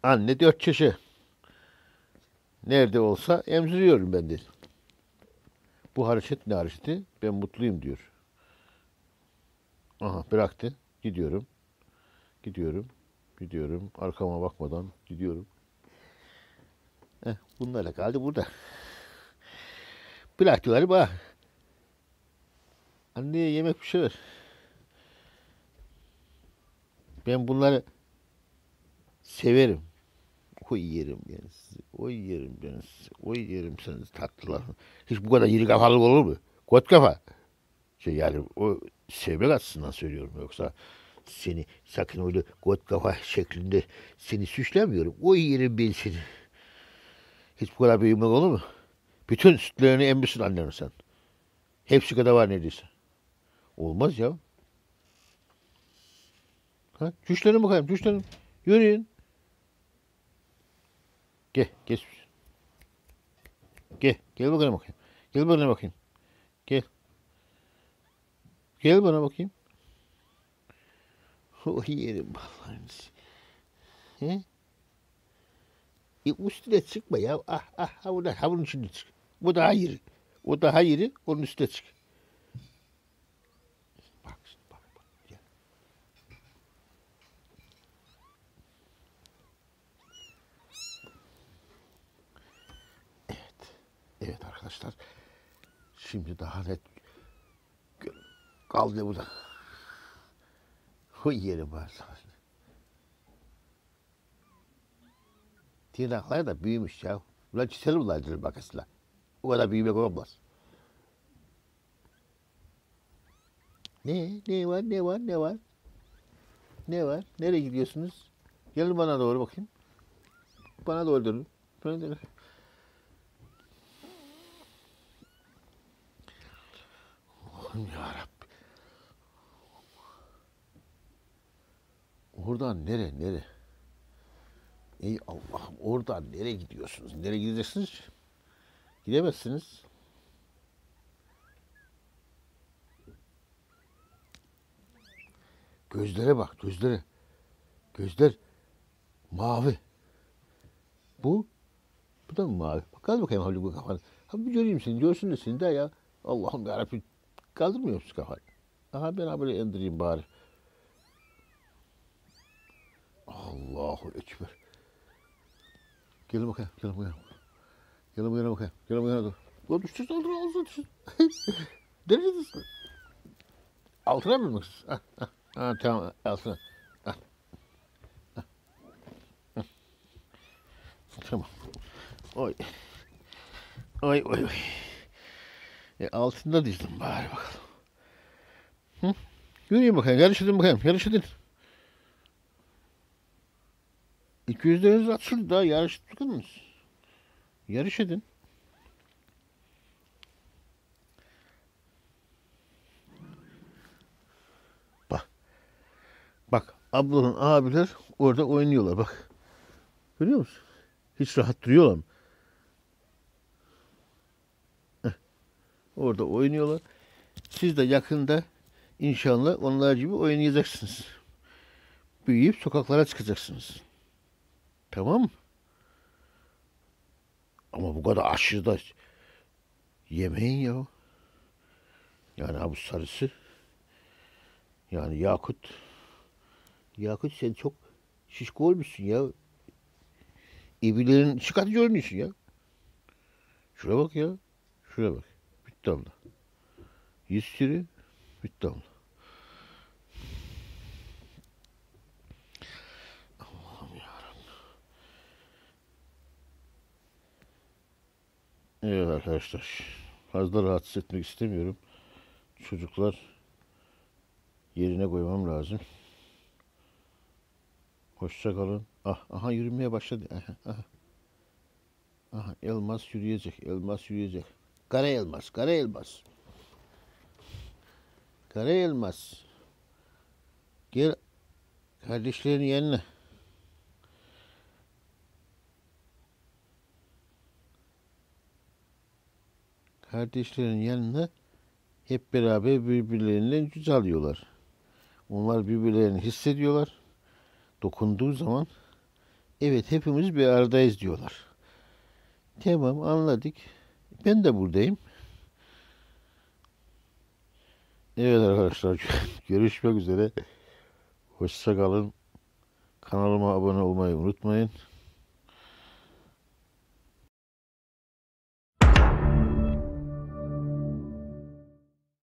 Anne dört köşe. Nerede olsa emziriyorum ben de. Bu hareket ne hareketi? Ben mutluyum diyor. Aha bıraktı. Gidiyorum. Gidiyorum. Gidiyorum. Arkama bakmadan gidiyorum. Bunlarla kaldı burada. Bıraktılar bana. Anneye yemek bir şey ver. Ben bunları severim. Oy yerim ben sizi. Oy yerim ben sizi. Oy yerim seni tatlılar. Hiç bu kadar iri kafalı olur mu? Kot kafa. Yani o sevmek açısından söylüyorum. Yoksa seni sakın öyle kot kafa şeklinde seni süslemiyorum. Oy yerim ben seni. Hiç bu kadar büyümek olur mu? Bütün sütlerini emmişsin annenin sen. Hepsi kadar var neredeyse. Olmaz ya. Ha? Cüşlerin bakayım, cüşlerin. Yürüyün. Gel, geç. Gel bakalım bakayım. Gel bana bakayım. Gel, gel bana bakayım. O yerim vallahi. He? Üstüne çıkma ya. Ha bunun içinde çık. Bu daha iri. O daha iri, onun üstüne çık. Bak, bak. Gel. Evet arkadaşlar. Şimdi daha net kaldı bu da. O yerim var. Tırnaklar da büyümüş ya. Ulan çiselim bunlar bakasıla. O kadar büyümek olmaz. Ne? Ne var? Ne var? Ne var? Ne var? Nereye gidiyorsunuz? Gelin bana doğru bakayım. Bana doğru dönün. Bana doğru. Allah'ım yarabbim. Oradan nere? Ey Allah'ım oradan nereye gidiyorsunuz? Nereye gideceksiniz? Gidemezsiniz. Gözlere bak gözlere. Gözler mavi. Bu bu da mı mavi? Kaldır bakayım havlu bu kafanı. Ha bir göreyim seni. Görsün de seni de ya. Allah'ım yarabbim. Kaldırmıyor musun kafanı? Aha ben böyle indireyim bari. Allahu Ekber. Gelin bakayım. Gelin bakayım. Gelin bakayım. Gelin bakayım. Dur düştü altına düştü. Nereye düştü? Altına mı mısın? Tamam altına. Ah, tamam. Oy. Oy. Altında dizdim bari bakalım. Hı? Yürüyün bakayım. Yarış edin bakayım. Yarış edin. 200'leriniz açıldı daha yarış tutkunuz. Yarış edin. Bak. Bak. Ablanın abiler orada oynuyorlar bak. Görüyor musun? Hiç rahat duruyorlar mı? Orada oynuyorlar. Siz de yakında inşallah onlar gibi oynayacaksınız. Büyüyüp sokaklara çıkacaksınız. Tamam mı? Ama bu kadar aşırı da yemeyin ya. Yani ha bu sarısı. Yani Yakut. Yakut sen çok şişko olmuşsun ya. İbilerin içi katıcı oynuyorsun ya. Şuraya bak ya. Şuraya bak. Bitti damla. 100 sürü. Bitti damla. Allah'ım ya. Evet arkadaşlar. Fazla rahatsız etmek istemiyorum. Çocuklar yerine koymam lazım. Hoşça kalın. Aha yürümeye başladı. Aha elmas yürüyecek. Elmas yürüyecek. Kara elmas. Kara elmas. Kara elmas. Gel kardeşlerin yanına. Kardeşlerin yanına hep beraber birbirlerinden güç alıyorlar. Onlar birbirlerini hissediyorlar. Dokunduğu zaman Evet, hepimiz bir aradayız diyorlar. Tamam, anladık. Ben de buradayım. Evet arkadaşlar, görüşmek üzere. Hoşça kalın. Kanalıma abone olmayı unutmayın.